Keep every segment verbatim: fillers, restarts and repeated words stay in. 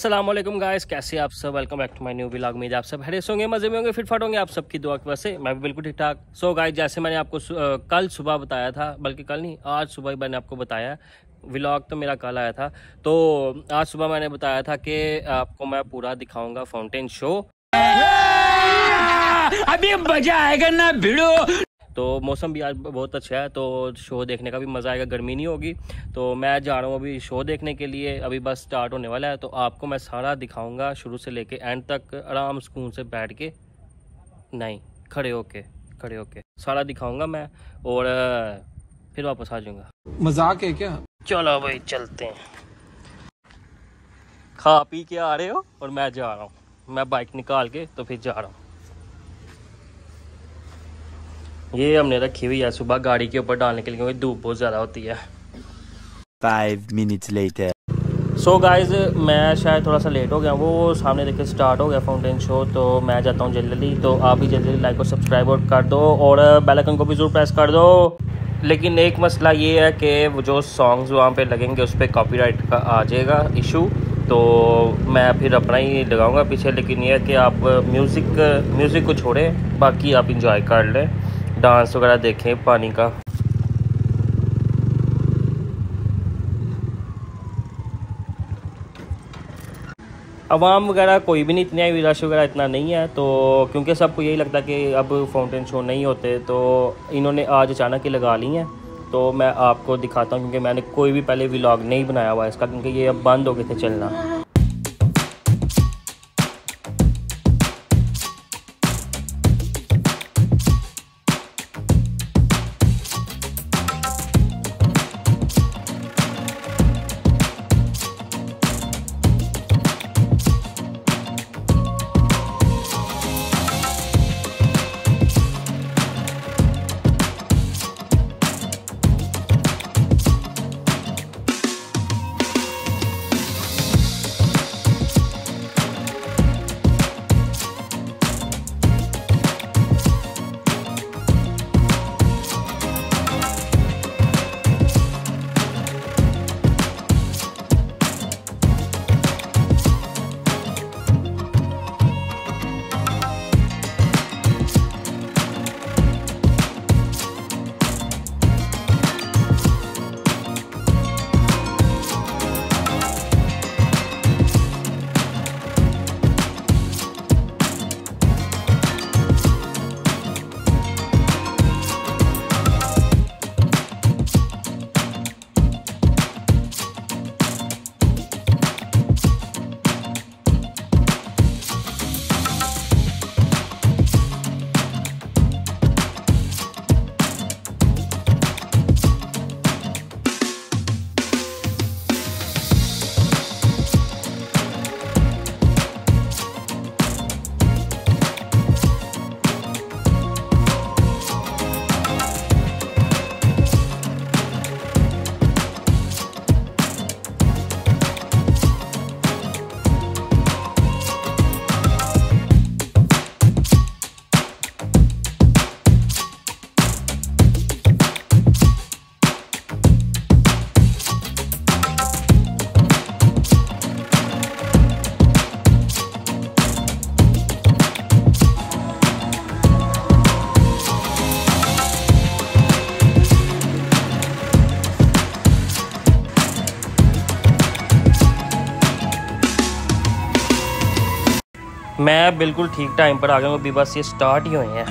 अस्सलाम वालेकुम गाइस, कैसे आप सब। Welcome back to my new vlog. में आप सब हैरियत होंगे, मजे में होंगे, फिट फाट होंगे। आप सबकी दुआ की वजह से मैं भी बिल्कुल ठीक ठाक। सो गाइस, जैसे मैंने आपको आ, कल सुबह बताया था, बल्कि कल नहीं आज सुबह ही मैंने आपको बताया, व्लॉग तो मेरा कल आया था। तो आज सुबह मैंने बताया था कि आपको मैं पूरा दिखाऊंगा फाउंटेन शो। अभी मजा आएगा ना भिड़ो। तो मौसम भी आज बहुत अच्छा है, तो शो देखने का भी मज़ा आएगा, गर्मी नहीं होगी। तो मैं जा रहा हूँ अभी शो देखने के लिए, अभी बस स्टार्ट होने वाला है। तो आपको मैं सारा दिखाऊंगा शुरू से लेके एंड तक, आराम सुकून से बैठ के, नहीं खड़े होके खड़े होके सारा दिखाऊंगा मैं, और फिर वापस आ जाऊंगा। मजाक है क्या? चलो भाई चलते हैं। खा पी के आ रहे हो और मैं जा रहा हूँ, मैं बाइक निकाल के तो फिर जा रहा हूँ। ये हमने रखी हुई है सुबह गाड़ी के ऊपर डालने के लिए, क्योंकि धूप बहुत ज़्यादा होती है। Five minutes later. So guys, मैं शायद थोड़ा सा लेट हो गया, वो सामने देखे स्टार्ट हो गया फाउंटेन शो। तो मैं जाता हूँ जल्दी जल्दी। तो आप भी जल्दी जल्दी लाइक और सब्सक्राइब और कर दो, और बेल आइकन को भी ज़रूर प्रेस कर दो। लेकिन एक मसला ये है कि वो जो सॉन्ग्स वहाँ पे लगेंगे उस पर कॉपीराइट का आ जाएगा इशू, तो मैं फिर अपना ही लगाऊंगा पीछे। लेकिन ये है कि आप म्यूज़िक म्यूज़िक को छोड़ें, बाकी आप इंजॉय कर लें, डांस वगैरह देखें पानी का। आवाम वगैरह कोई भी नहीं, इतनी आई रश वगैरह इतना नहीं है। तो क्योंकि सबको यही लगता है कि अब फाउंटेन शो नहीं होते, तो इन्होंने आज अचानक ही लगा ली हैं। तो मैं आपको दिखाता हूँ, क्योंकि मैंने कोई भी पहले व्लॉग नहीं बनाया हुआ इसका, क्योंकि ये अब बंद हो गए थे चलना। मैं बिल्कुल ठीक टाइम पर आ गया हूँ, अभी बस ये स्टार्ट ही हुए हैं।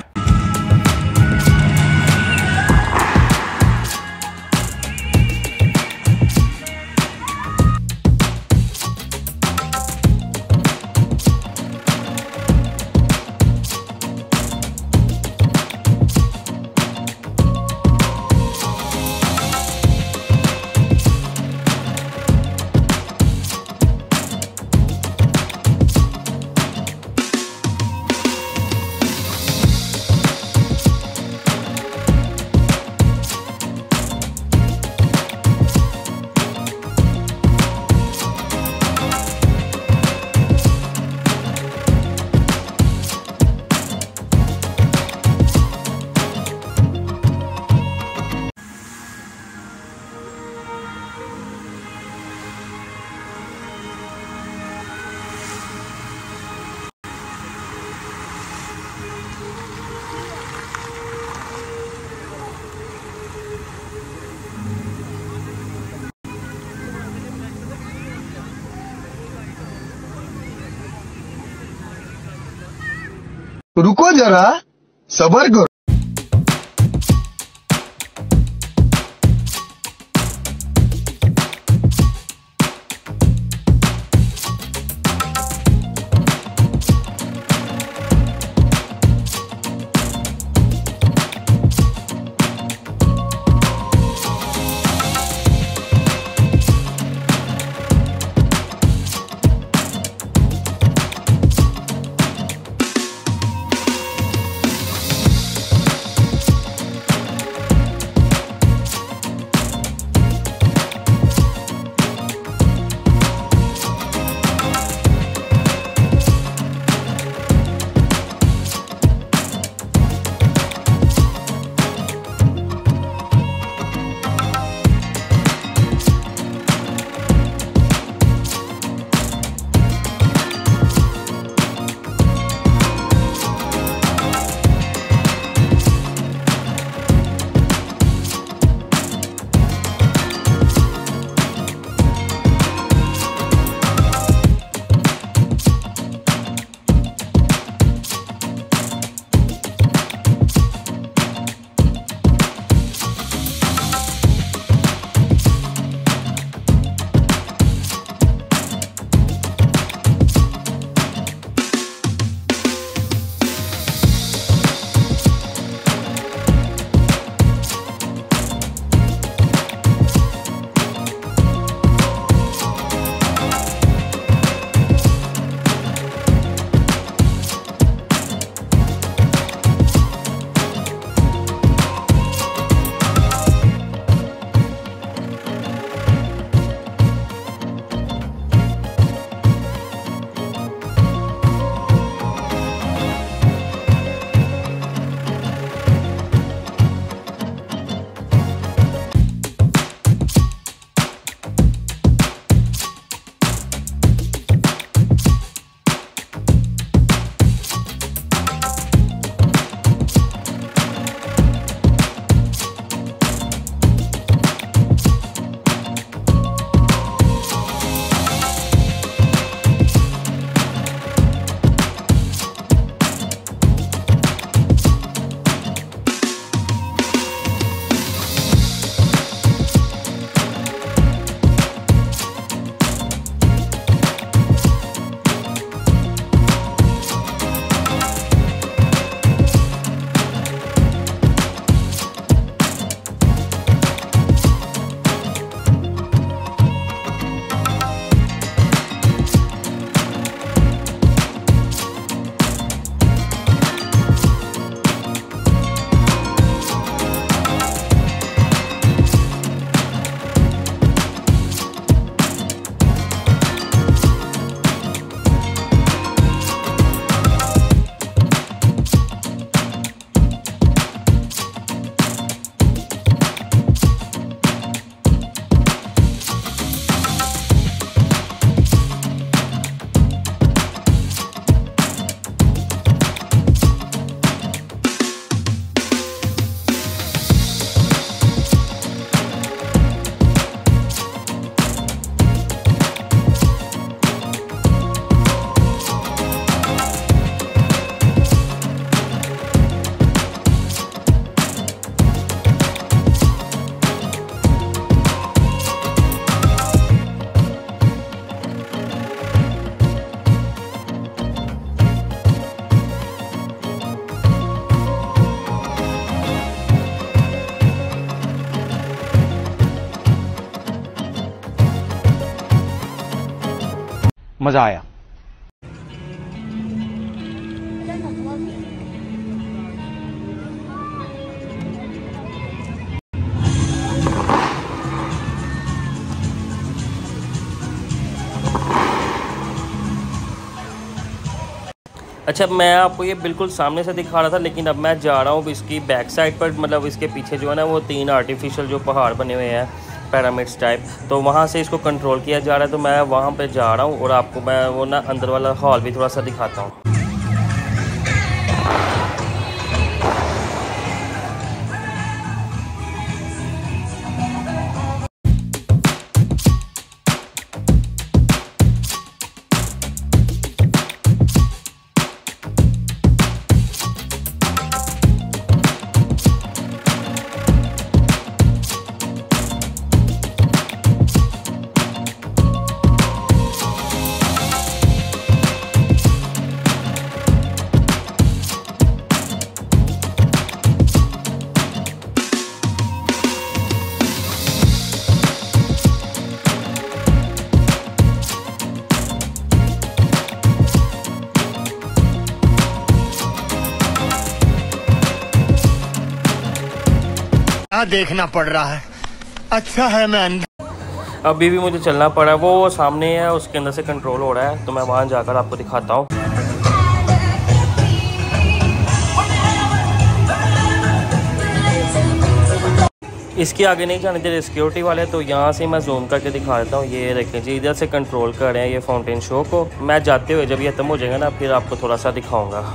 रुको जरा, सबर करो। मजा आया। अच्छा, मैं आपको ये बिल्कुल सामने से दिखा रहा था, लेकिन अब मैं जा रहा हूँ इसकी बैक साइड पर, मतलब इसके पीछे जो है ना वो तीन आर्टिफिशियल जो पहाड़ बने हुए हैं पिरामिड्स टाइप, तो वहाँ से इसको कंट्रोल किया जा रहा है। तो मैं वहाँ पे जा रहा हूँ और आपको मैं वो ना अंदर वाला हॉल भी थोड़ा सा दिखाता हूँ। क्या देखना पड़ रहा है, अच्छा है मैं अंधा। अभी भी मुझे चलना पड़ा, वो सामने है उसके अंदर से कंट्रोल हो रहा है, तो मैं वहाँ जाकर आपको दिखाता हूँ। इसके आगे नहीं जाने दे रहे सिक्योरिटी वाले, तो यहाँ से मैं जूम करके दिखा देता हूँ। ये देखें जी, इधर से कंट्रोल कर रहे हैं ये फाउंटेन शो को। मैं जाते हुए जब ये खत्म हो जाएगा ना, फिर आपको थोड़ा सा दिखाऊंगा।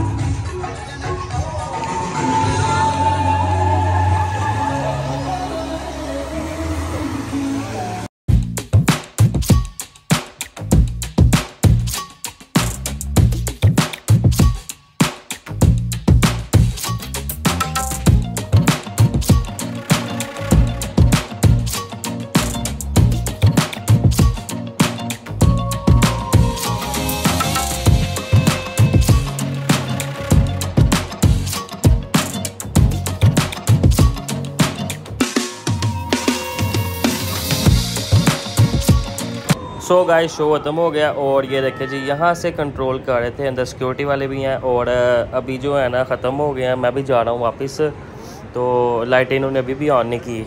सो गाइस, शो ख़त्म हो गया और ये देखे जी, यहाँ से कंट्रोल कर रहे थे, अंदर सिक्योरिटी वाले भी हैं और अभी जो है ना ख़त्म हो गया। मैं भी जा रहा हूँ वापस, तो लाइटें इन्होंने अभी भी ऑन नहीं की।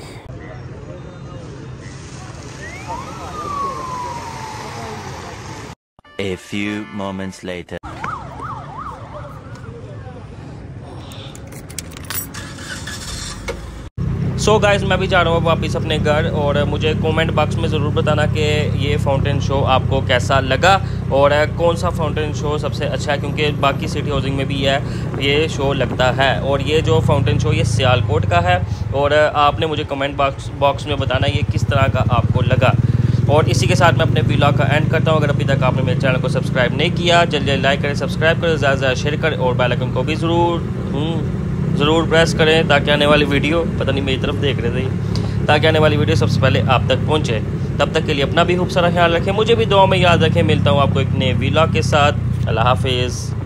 A few moments later. So so guys, मैं भी जा रहा हूँ वापस अपने घर, और मुझे कमेंट बॉक्स में ज़रूर बताना कि ये फाउंटेन शो आपको कैसा लगा और कौन सा फाउंटेन शो सबसे अच्छा है, क्योंकि बाकी सिटी हाउसिंग में भी है ये शो लगता है। और ये जो फाउंटेन शो ये सियालकोट का है, और आपने मुझे कमेंट बॉक्स बॉक्स में बताना ये किस तरह का आपको लगा। और इसी के साथ मैं अपने व्लॉग का एंड करता हूँ। अगर अभी तक आपने मेरे चैनल को सब्सक्राइब नहीं किया, जल्दी जल्दी लाइक करें, सब्सक्राइब करें, ज़्यादा से ज़्यादा शेयर करें और बेल आइकन को भी ज़रूर ज़रूर प्रेस करें, ताकि आने वाली वीडियो, पता नहीं मेरी तरफ देख रहे थे, ताकि आने वाली वीडियो सबसे पहले आप तक पहुंचे। तब तक के लिए अपना भी खूब सारा ख्याल रखें, मुझे भी दुआ में याद रखें। मिलता हूं आपको एक नए व्लॉग के साथ। अल्लाह हाफिज़।